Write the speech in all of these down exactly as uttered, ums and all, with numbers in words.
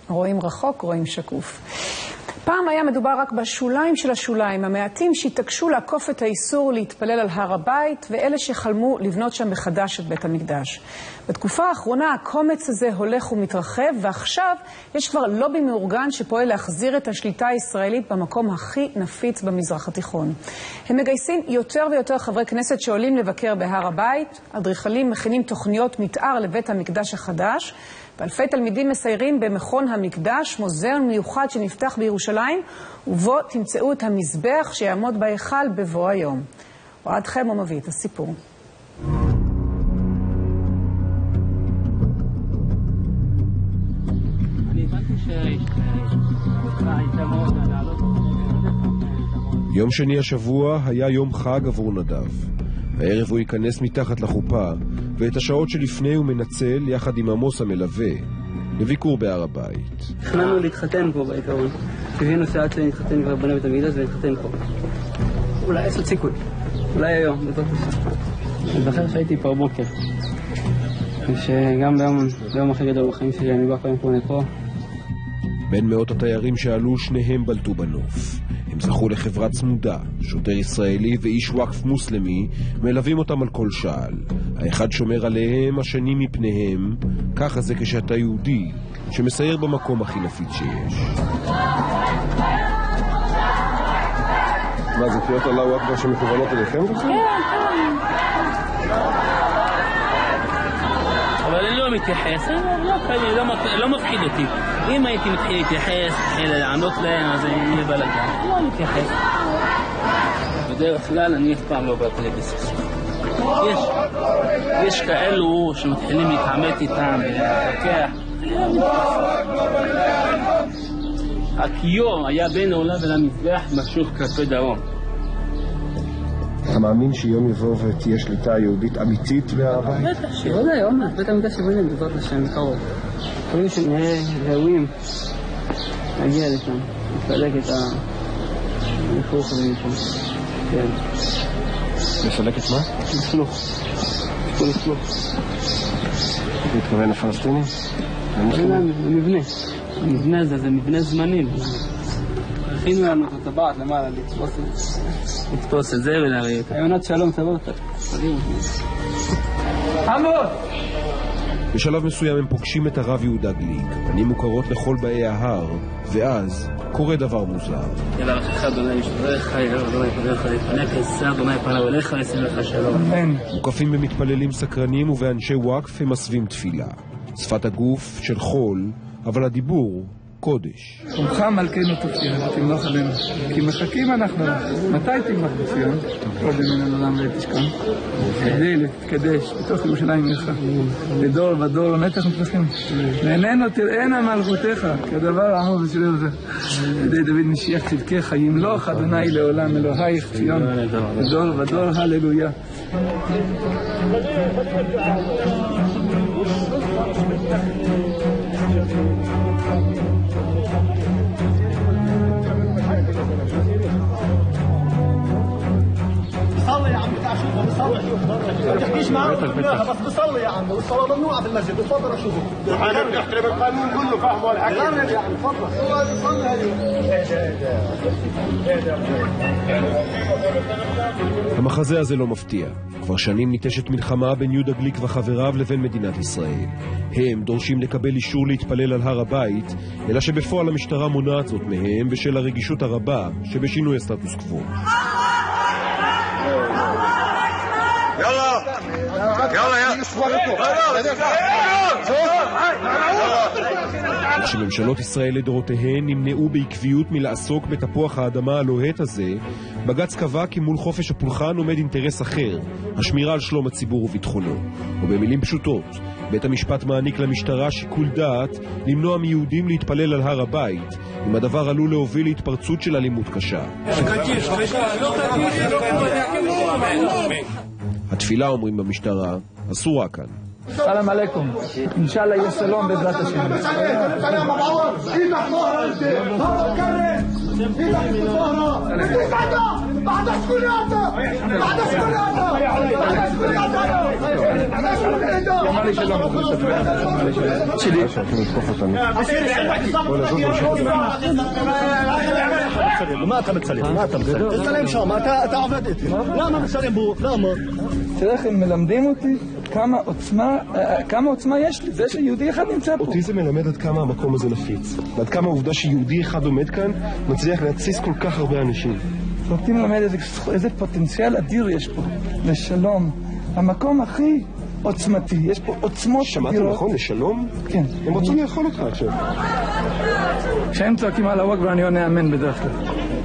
רואים רחוק, רואים שקוף. פעם היה מדובר רק בשוליים של השוליים, המעטים שהתעקשו לעקוף את האיסור להתפלל על הר הבית, ואלה שחלמו לבנות שם מחדש את בית המקדש. בתקופה האחרונה הקומץ הזה הולך ומתרחב, ועכשיו יש כבר לובי מאורגן שפועל להחזיר את השליטה הישראלית במקום הכי נפיץ במזרח התיכון. הם מגייסים יותר ויותר חברי כנסת שעולים לבקר בהר הבית, אדריכלים מכינים תוכניות מתאר לבית המקדש החדש, ואלפי תלמידים מסיירים במכון המקדש, מוזיאון מיוחד שנפתח בירושלים, ובו תמצאו את המזבח שיעמוד בהיכל בבוא היום. אוהד חמו מביא את הסיפור. יום שני השבוע היה יום חג עבור נדב. הערב הוא ייכנס מתחת לחופה, ואת השעות שלפני הוא מנצל יחד עם עמוס המלווה לביקור בהר הבית. תכננו להתחתן פה בעיקרון. קיווינו שעד שנתחתן כבר בנה בית המקדש ונתחתן פה. אולי יש עוד סיכוי. אולי היום, בטוח פשוט. אני זוכר שהייתי פה בוקר. ושגם ביום, ביום הכי גדול בחיים שלי אני בא פעם פה לפה. בין מאות התיירים שעלו שניהם בלטו בנוף. הם זכו לחברה צמודה, שוטר ישראלי ואיש וואקף מוסלמי מלווים אותם על כל שעל. האחד שומר עליהם, השני מפניהם. ככה זה כשאתה יהודי שמסייר במקום הכי נפיץ שיש. מה, זה קריאות אללהו אכבר שמכוונות אליכם? כן, כן. אבל אני לא מתייחס, לא מפחיד אותי. אם הייתי מתחיל להתייחס, מתחיל לענות להם, אז אני אהיה בלגן. לא מתייחס. בדרך כלל אני אף פעם לא באתי לבסכסוך. יש, יש כאלו שמתחילים להתעמת איתם ולהתווכח. הקיום היה בין העולם ולמזבח משוך כלפי דרום. אתה מאמין שיום יבוא ותהיה שליטה יהודית אמיתית בהר הבית? בטח, שעוד היום, בית המקדש שבונים בעזרת השם קרוב. קוראים שנהיה ראויים להגיע לשם, לפלג את הלכלוך הזה משם. כן. לפלג את מה? לכלוך. כל לכלוך. אתה מתכוון לפלסטינים? המבנה. המבנה הזה זה מבנה זמנים. הכינו לנו את הטבעת למעלה לתפוס את זה ולהריע את היונת שלום תבוא אותה. עמוד! בשלב מסוים הם פוגשים את הרב יהודה גליק, פנים מוכרות לכל באי ההר, ואז קורה דבר מוזר. יאללה לך אדוני ישברך, יאללה אדוני יפנך, יפנך יסר, אדוני יפנהו אליך, ישים לך שלום. אמן. מוקפים במתפללים סקרנים ובאנשי וואקף הם מסווים תפילה. שפת הגוף של חול, אבל הדיבור קודש. חומך מלכנו תופיע, תמלוך עלינו. כי מחכים אנחנו. מתי תמלוך בציון? כל דמיין עולם ותשכן. כדי להתקדש בתוך ירושלים עירך. לדור ודור נצח נצחים. לעינינו תראינה מלכותך, כדבר העמוד בשביל זה. כדי דוד משיח צדקך, ימלוך אדוני לעולם אלוהיך ציון. לדור ודור, הללויה. صلي يا عم تعال شوف بصلي ما تحكيش معاه بس بصلي يا عم والصلاه ممنوعه في المسجد تفضل اشوفه حضرتك تحترم القانون كله فاهمه ولا حاجه لا يا عم تفضل صلي هذه המחזה הזה לא מפתיע. כבר שנים ניטשת מלחמה בין יהודה גליק וחבריו לבין מדינת ישראל. הם דורשים לקבל אישור להתפלל על הר הבית, אלא שבפועל המשטרה מונעת זאת מהם בשל הרגישות הרבה שבשינוי הסטטוס קוו. כשממשלות ישראל לדורותיהן נמנעו בעקביות מלעסוק בתפוח האדמה הלוהט הזה, בג"ץ קבע כי מול חופש הפולחן עומד אינטרס אחר, השמירה על שלום הציבור וביטחונו. ובמילים פשוטות, בית המשפט מעניק למשטרה שיקול דעת למנוע מיהודים להתפלל על הר הבית, אם הדבר עלול להוביל להתפרצות של אלימות קשה. התפילה, אומרים במשטרה, אסורה כאן. סלאם עליכום. אינשאללה יהיה שלום בעזרת השם. بعد سكوناته بعد سكوناته אמר לי שלום. שלי. מה אתה מצלם? מה אתה מצלם? תצלם שם, אתה עובד איתי. למה מצלם בו? למה? תראה איך הם מלמדים אותי כמה עוצמה, כמה עוצמה יש לי. זה שיהודי אחד נמצא פה. אותי זה מלמד עד כמה המקום הזה נפיץ. ועד כמה העובדה שיהודי אחד עומד כאן מצליח להתסיס כל כך הרבה אנשים. אותי מלמד איזה, איזה פוטנציאל אדיר יש פה לשלום. המקום הכי עוצמתי. יש פה עוצמות שמעת אדירות. נכון? לשלום? כן. הם רוצים לאכול אותך עכשיו. כשהם צועקים על הוואק ואני עונה אמן בדרך כלל.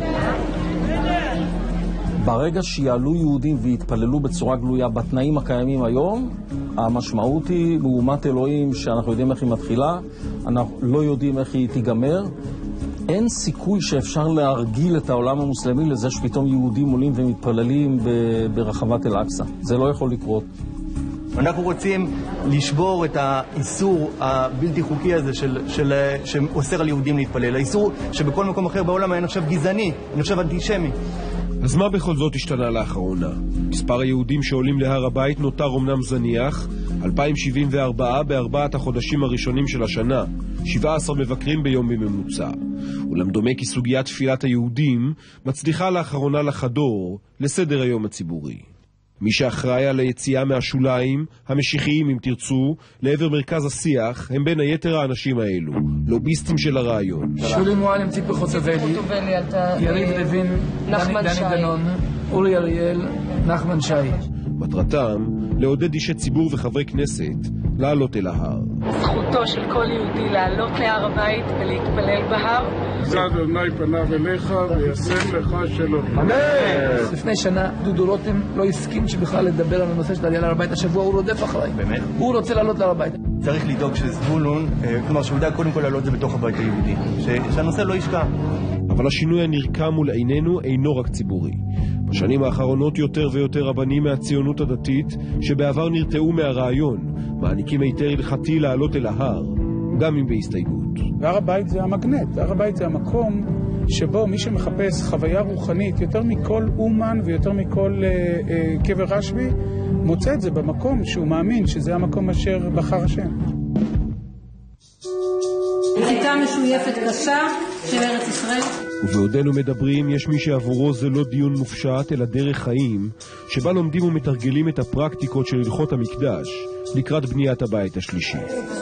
ברגע שיעלו יהודים ויתפללו בצורה גלויה בתנאים הקיימים היום, המשמעות היא לעומת אלוהים שאנחנו יודעים איך היא מתחילה, אנחנו לא יודעים איך היא תיגמר. אין סיכוי שאפשר להרגיל את העולם המוסלמי לזה שפתאום יהודים עולים ומתפללים ברחבת אל-אקצא. זה לא יכול לקרות. אנחנו רוצים לשבור את האיסור הבלתי חוקי הזה של, של, שאוסר על יהודים להתפלל. האיסור שבכל מקום אחר בעולם היה נחשב גזעני, נחשב אנטישמי. אז מה בכל זאת השתנה לאחרונה? מספר היהודים שעולים להר הבית נותר אומנם זניח, אלפיים שבעים וארבע בארבעת החודשים הראשונים של השנה, שבעה עשר מבקרים ביום בממוצע. אולם דומה כי סוגיית תפילת היהודים מצליחה לאחרונה לחדור לסדר היום הציבורי. מי שאחראי על היציאה מהשוליים, המשיחיים אם תרצו, לעבר מרכז השיח, הם בין היתר האנשים האלו, לוביסטים של הרעיון. שולי מועלם, ציפי חוטובלי, יריב לוין, דני דנון, אורי אריאל, נחמן שי. מטרתם, לעודד אישי ציבור וחברי כנסת לעלות אל ההר. זכותו של כל יהודי לעלות להר הבית ולהתפלל בהר. זה אדוני פניו אליך ויעשה לך שלום. אמן! לפני שנה דודו רותם לא הסכים שבכלל לדבר על הנושא של עלייה להר הבית. השבוע הוא רודף אחריי. באמת? הוא רוצה לעלות להר הבית. צריך לדאוג שזבולון, כלומר שהוא יודע קודם כל לעלות זה בתוך הבית היהודי. שהנושא לא ישקע. אבל השינוי הנרקם מול עינינו אינו רק ציבורי. בשנים האחרונות יותר ויותר רבנים מהציונות הדתית שבעבר נרתעו מהרעיון מעניקים היתר הלכתי לעלות אל ההר, גם אם בהסתייגות. הר הבית זה המגנט, הר הבית זה המקום שבו מי שמחפש חוויה רוחנית יותר מכל אומן ויותר מכל אה, אה, קבר רשב"י מוצא את זה במקום שהוא מאמין שזה המקום אשר בחר השם. הייתה משויפת קשה של ארץ ישראל. ובעודנו מדברים, יש מי שעבורו זה לא דיון מופשט, אלא דרך חיים, שבה לומדים ומתרגלים את הפרקטיקות של הלכות המקדש, לקראת בניית הבית השלישי.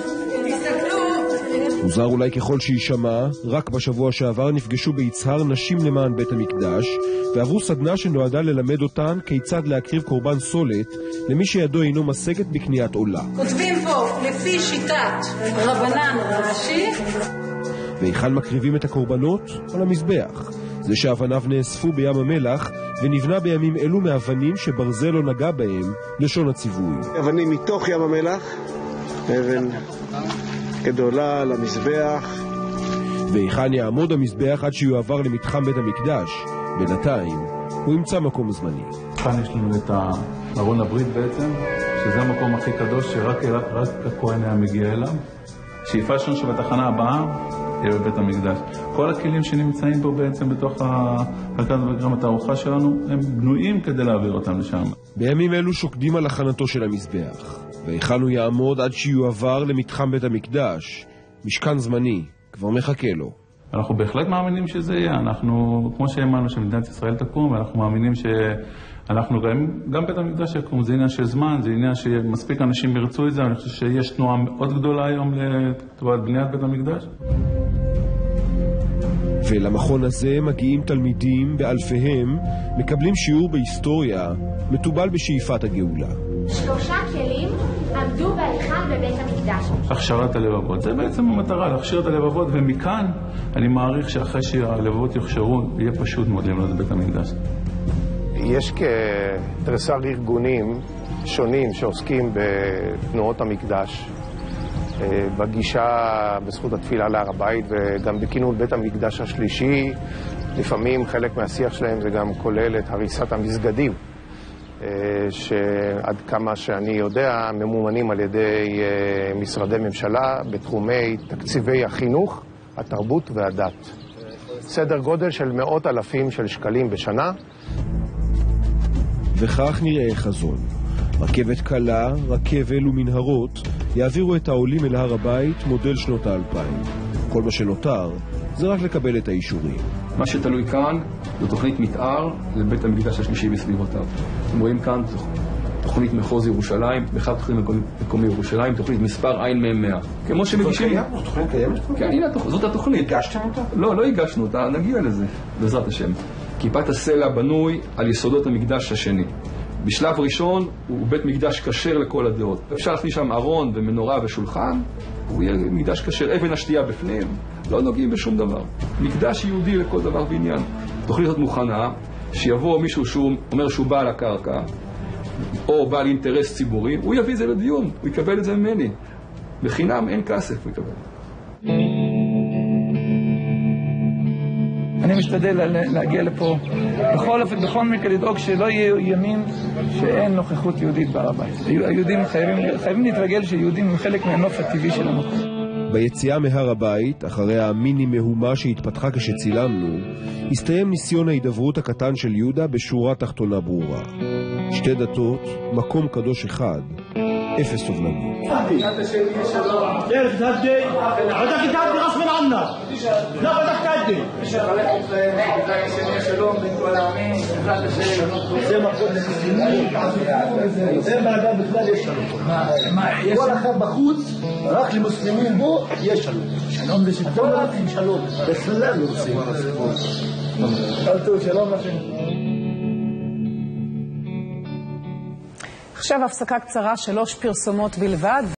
מוזר אולי ככל שישמע, רק בשבוע שעבר נפגשו ביצהר נשים למען בית המקדש, ועברו סדנה שנועדה ללמד אותן כיצד להקריב קורבן סולת למי שידו אינו משגת בקניית עולה. כותבים פה, לפי שיטת רבנן ראשי, והיכן מקריבים את הקורבנות? על המזבח. זה שאבניו נאספו בים המלח ונבנה בימים אלו מאבנים שברזל לא נגע בהם, לשון הציווי. אבנים מתוך ים המלח, אבן גדולה למזבח. והיכן יעמוד המזבח עד שיועבר למתחם בית המקדש? בינתיים הוא ימצא מקום זמני. כאן יש לנו את ארון הברית בעצם, שזה המקום הכי קדוש שרק רק הכהן היה מגיע אליו. שאיפה שלנו שבתחנה הבאה יהיה בבית המקדש. כל הכלים שנמצאים פה בעצם בתוך הרכז וגם התערוכה שלנו, הם בנויים כדי להעביר אותם לשם. בימים אלו שוקדים על הכנתו של המזבח, והיכן הוא יעמוד עד שיועבר למתחם בית המקדש. משכן זמני, כבר מחכה לו. אנחנו בהחלט מאמינים שזה יהיה. אנחנו, כמו שהאמנו שמדינת ישראל תקום, ואנחנו מאמינים שאנחנו גם, גם בית המקדש יקום. זה עניין של זמן, זה עניין שמספיק אנשים ירצו את זה. אני חושב שיש תנועה מאוד גדולה היום לטובת בניית בית המקדש. ולמכון הזה מגיעים תלמידים באלפיהם, מקבלים שיעור בהיסטוריה, מטובל בשאיפת הגאולה. שלושה כלים עמדו בהיכל בבית המקדש. הכשרת הלבבות, זה בעצם המטרה, להכשיר את הלבבות, ומכאן אני מעריך שאחרי שהלבבות יוכשרו, יהיה פשוט מאוד לבנות את בית המקדש. יש כתריסר ארגונים שונים שעוסקים בתנועות המקדש, בגישה בזכות התפילה להר הבית וגם בכינון בית המקדש השלישי. לפעמים חלק מהשיח שלהם זה גם כולל את הריסת המסגדים. שעד כמה שאני יודע, ממומנים על ידי משרדי ממשלה בתחומי תקציבי החינוך, התרבות והדת. סדר גודל של מאות אלפים של שקלים בשנה. וכך נראה חזון. רכבת קלה, רכבל ומנהרות יעבירו את העולים אל הר הבית מודל שנות האלפיים. כל מה שנותר זה רק לקבל את האישורים. מה שתלוי כאן זו תוכנית מתאר לבית המקדש השלישי בסביבותיו. אתם רואים כאן תוכנית מחוז ירושלים, בכלל תוכנית מקומי ירושלים, תוכנית מספר עין מאה מאה. כמו שמגישים... זו תוכנית קיימת? כן, הנה, זאת התוכנית. הגשתם אותה? לא, לא הגשנו אותה, נגיע לזה, בעזרת השם. כיפת הסלע בנוי על יסודות המקדש השני. בשלב ראשון הוא בית מקדש כשר לכל הדעות. אפשר להכניס שם ארון ומנורה ושולחן, הוא יהיה מקדש כשר, אבן השתייה בפנים, לא נוגעים בשום דבר. מקדש יהודי לכל דבר ועניין. תוכנית הזאת מוכנה, שיבוא מישהו שהוא אומר שהוא בעל הקרקע, או בעל אינטרס ציבורי, הוא יביא את זה לדיון, הוא יקבל את זה ממני. בחינם אין כסף הוא יקבל. אני משתדל להגיע לפה בכל אופן, בכל מקרה לדאוג שלא יהיו ימים שאין נוכחות יהודית בהר הבית. היהודים חייבים, חייבים להתרגל שיהודים הם חלק מהנוף הטבעי של המקום. ביציאה מהר הבית, אחרי המיני מהומה שהתפתחה כשצילמנו, הסתיים ניסיון ההידברות הקטן של יהודה בשורה תחתונה ברורה. שתי דתות, מקום קדוש אחד, אפס סובלנות. זה מעגל בכלל יש שלום. כל אחד בחוץ, רק למוסלמים בו יש שלום. שלום זה שלום. אתם לא רוצים שלום, בכלל לא רוצים. שלום לכם. עכשיו הפסקה קצרה, שלוש פרסומות בלבד.